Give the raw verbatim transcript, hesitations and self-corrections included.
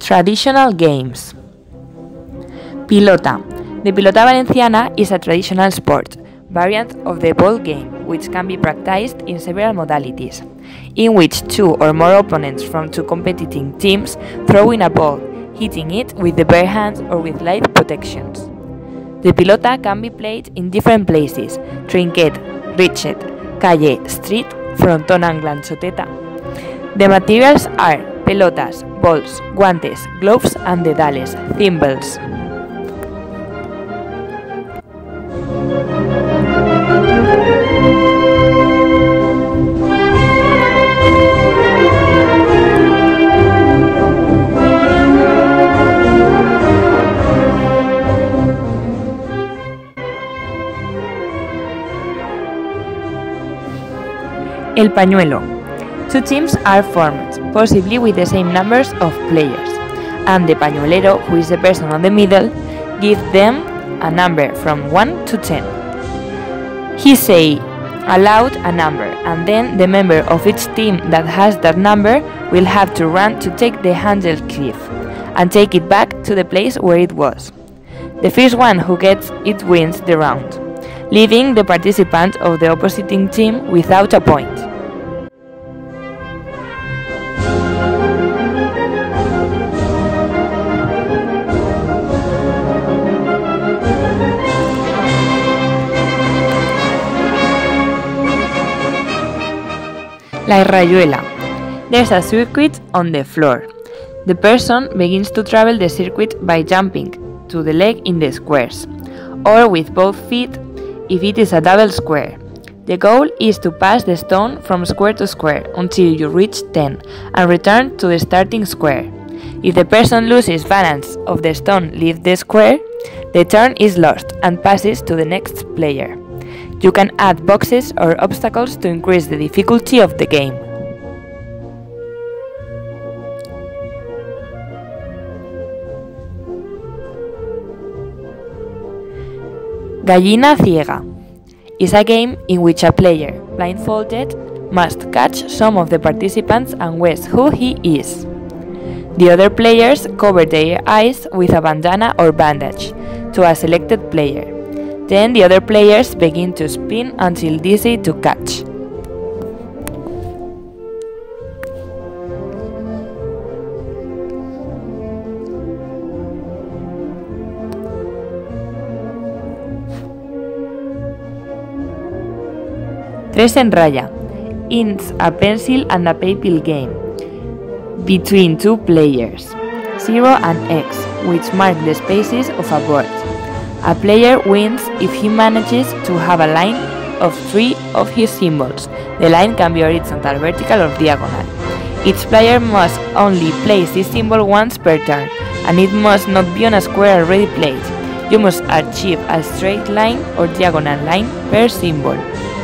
Traditional games. Pilota. The Pilota Valenciana is a traditional sport, variant of the ball game, which can be practiced in several modalities, in which two or more opponents from two competing teams throw in a ball, hitting it with the bare hands or with light protections. The Pilota can be played in different places: trinquet, richet, calle, street, frontón and lanzoteta. The materials are pelotas, balls, guantes, gloves and dedales, thimbles. El pañuelo. Two teams are formed, possibly with the same numbers of players, and the pañuelero, who is the person on the middle, gives them a number from one to ten. He say aloud a number, and then the member of each team that has that number will have to run to take the handled cliff and take it back to the place where it was. The first one who gets it wins the round, leaving the participant of the opposing team without a point. La rayuela. There's a circuit on the floor. The person begins to travel the circuit by jumping to the leg in the squares, or with both feet if it is a double square. The goal is to pass the stone from square to square until you reach ten and return to the starting square. If the person loses balance of the stone leaves the square, the turn is lost and passes to the next player. You can add boxes or obstacles to increase the difficulty of the game. Gallina ciega is a game in which a player, blindfolded, must catch some of the participants and guess who he is. The other players cover their eyes with a bandana or bandage to a selected player. Then the other players begin to spin until dizzy to catch. Tres en raya. It's a pencil and a paper game between two players, zero and X, which mark the spaces of a board. A player wins if he manages to have a line of three of his symbols. The line can be horizontal, vertical or diagonal. Each player must only place this symbol once per turn, and it must not be on a square already played. You must achieve a straight line or diagonal line per symbol.